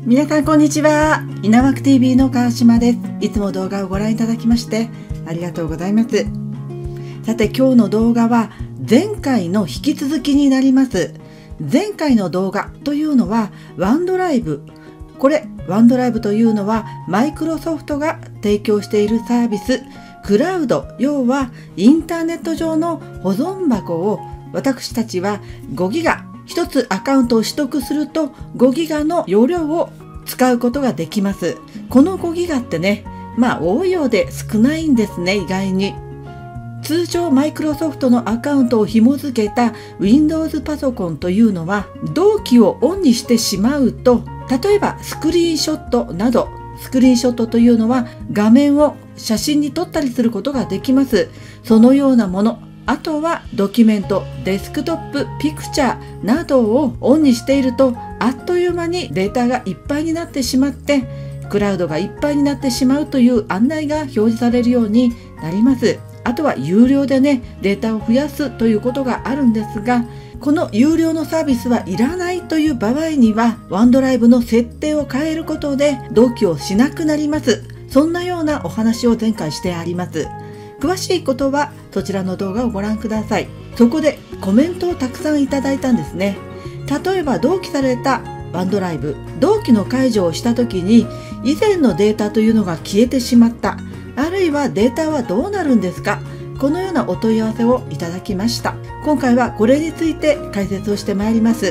皆さんこんにちは。稲枠 TV の川島です。いつも動画をご覧いただきましてありがとうございます。さて今日の動画は前回の引き続きになります。前回の動画というのはワンドライブ。これワンドライブというのはマイクロソフトが提供しているサービスクラウド、要はインターネット上の保存箱を私たちは5ギガ1つアカウントを取得すると5ギガの容量を使うことができます。この5ギガってね、多いようで少ないんですね、意外に。通常マイクロソフトのアカウントを紐付けた Windows パソコンというのは同期をオンにしてしまうと、例えばスクリーンショットなど、スクリーンショットというのは画面を写真に撮ったりすることができます。そのようなもの、あとはドキュメント、デスクトップ、ピクチャーなどをオンにしているとあっという間にデータがいっぱいになってしまってクラウドがいっぱいになってしまうという案内が表示されるようになります。あとは有料でね、データを増やすということがあるんですが、この有料のサービスはいらないという場合にはワンドライブの設定を変えることで同期をしなくなります。そんなようなお話を前回してあります。詳しいことはそちらの動画をご覧ください。そこでコメントをたくさんいただいたんですね。例えば同期されたワンドライブ、同期の解除をした時に以前のデータというのが消えてしまった、あるいはデータはどうなるんですか、このようなお問い合わせをいただきました。今回はこれについて解説をしてまいります。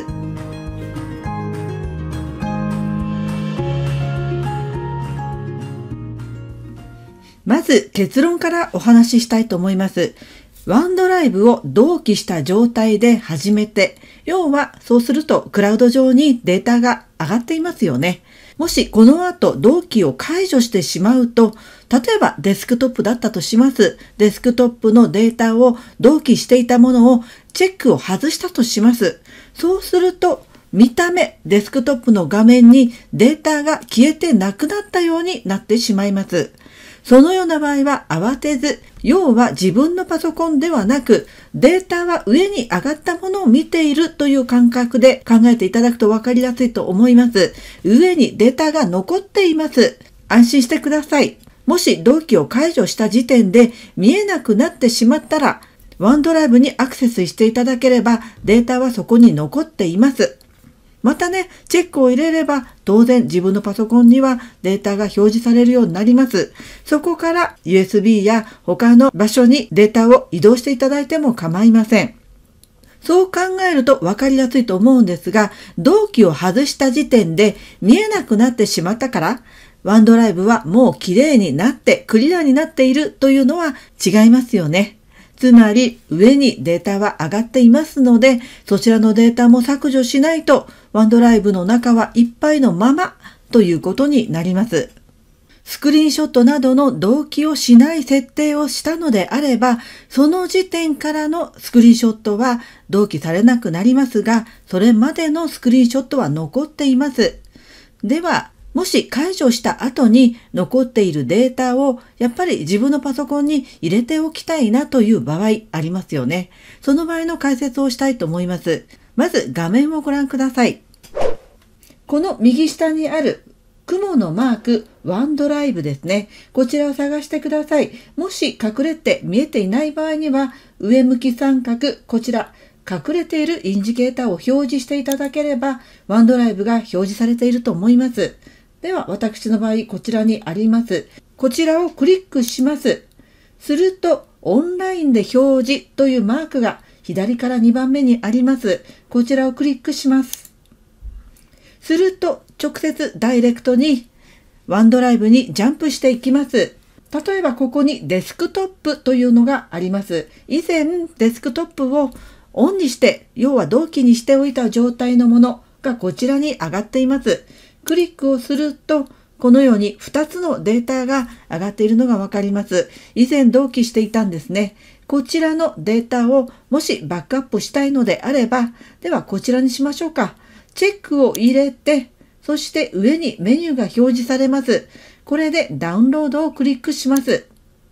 まず結論からお話ししたいと思います。ワンドライブを同期した状態で始めて、要はそうするとクラウド上にデータが上がっていますよね。もしこの後同期を解除してしまうと、例えばデスクトップだったとします。デスクトップのデータを同期していたものをチェックを外したとします。そうすると見た目デスクトップの画面にデータが消えてなくなったようになってしまいます。そのような場合は慌てず、要は自分のパソコンではなく、データは上に上がったものを見ているという感覚で考えていただくと分かりやすいと思います。上にデータが残っています。安心してください。もし同期を解除した時点で見えなくなってしまったら、ワンドライブにアクセスしていただければデータはそこに残っています。またね、チェックを入れれば当然自分のパソコンにはデータが表示されるようになります。そこから USB や他の場所にデータを移動していただいても構いません。そう考えると分かりやすいと思うんですが、同期を外した時点で見えなくなってしまったから、ワンドライブはもう綺麗になってクリアになっているというのは違いますよね。つまり上にデータは上がっていますので、そちらのデータも削除しないとワンドライブの中はいっぱいのままということになります。スクリーンショットなどの同期をしない設定をしたのであれば、その時点からのスクリーンショットは同期されなくなりますが、それまでのスクリーンショットは残っています。では、もし解除した後に残っているデータをやっぱり自分のパソコンに入れておきたいなという場合ありますよね。その場合の解説をしたいと思います。まず画面をご覧ください。この右下にある雲のマーク、ワンドライブですね。こちらを探してください。もし隠れて見えていない場合には上向き三角、こちら隠れているインジケーターを表示していただければワンドライブが表示されていると思います。では私の場合こちらにあります。こちらをクリックします。するとオンラインで表示というマークが左から2番目にあります。こちらをクリックします。すると直接ダイレクトにワンドライブにジャンプしていきます。例えばここにデスクトップというのがあります。以前デスクトップをオンにして、要は同期にしておいた状態のものがこちらに上がっています。クリックをすると、このように2つのデータが上がっているのがわかります。以前同期していたんですね。こちらのデータをもしバックアップしたいのであれば、ではこちらにしましょうか。チェックを入れて、そして上にメニューが表示されます。これでダウンロードをクリックします。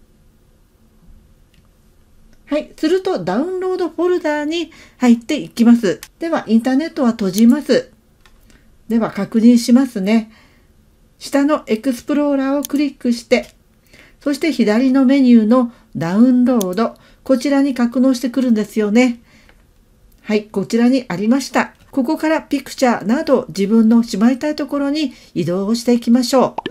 はい。するとダウンロードフォルダーに入っていきます。ではインターネットは閉じます。 では確認しますね。下のエクスプローラーをクリックして、そして左のメニューのダウンロード、こちらに格納してくるんですよね。はい、こちらにありました。ここからピクチャーなど自分のしまいたいところに移動をしていきましょ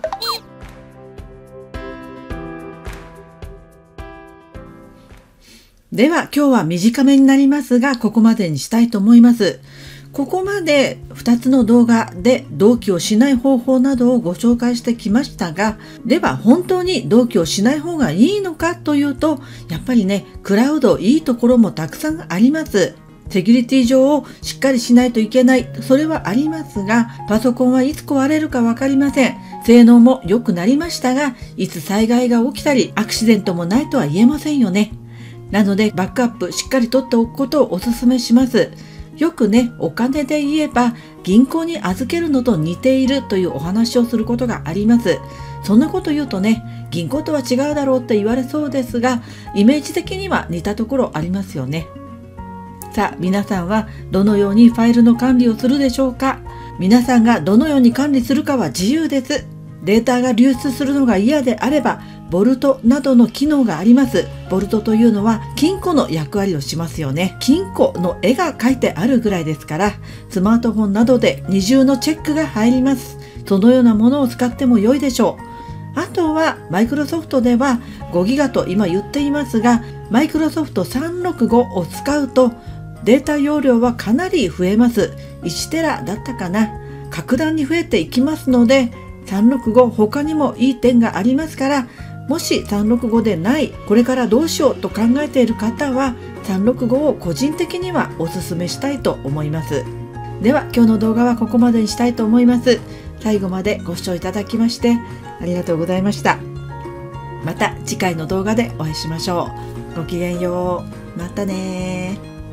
う。では今日は短めになりますが、ここまでにしたいと思います。ここまで2つの動画で同期をしない方法などをご紹介してきましたが、では本当に同期をしない方がいいのかというと、やっぱりね、クラウドいいところもたくさんあります。セキュリティ上をしっかりしないといけない、それはありますが、パソコンはいつ壊れるかわかりません。性能も良くなりましたが、いつ災害が起きたり、アクシデントもないとは言えませんよね。なので、バックアップしっかり取っておくことをお勧めします。よくね、お金で言えば、銀行に預けるのと似ているというお話をすることがあります。そんなこと言うとね、銀行とは違うだろうって言われそうですが、イメージ的には似たところありますよね。さあ、皆さんはどのようにファイルの管理をするでしょうか？皆さんがどのように管理するかは自由です。データが流出するのが嫌であれば、ボルトなどの機能があります。ボルトというのは金庫の役割をしますよね。金庫の絵が描いてあるぐらいですから、スマートフォンなどで二重のチェックが入ります。そのようなものを使っても良いでしょう。あとは、マイクロソフトでは5ギガと今言っていますが、マイクロソフト365を使うと、データ容量はかなり増えます。1テラだったかな。格段に増えていきますので、365他にもいい点がありますから、もし365でない、これからどうしようと考えている方は、365を個人的にはお勧めしたいと思います。では今日の動画はここまでにしたいと思います。最後までご視聴いただきましてありがとうございました。また次回の動画でお会いしましょう。ごきげんよう。またね。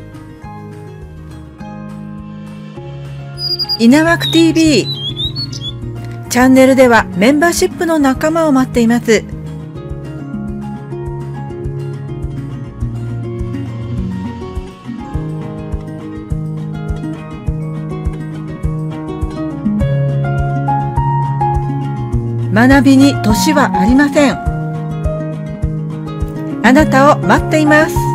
稲枠 TV チャンネルではメンバーシップの仲間を待っています。学びに年はありません。あなたを待っています。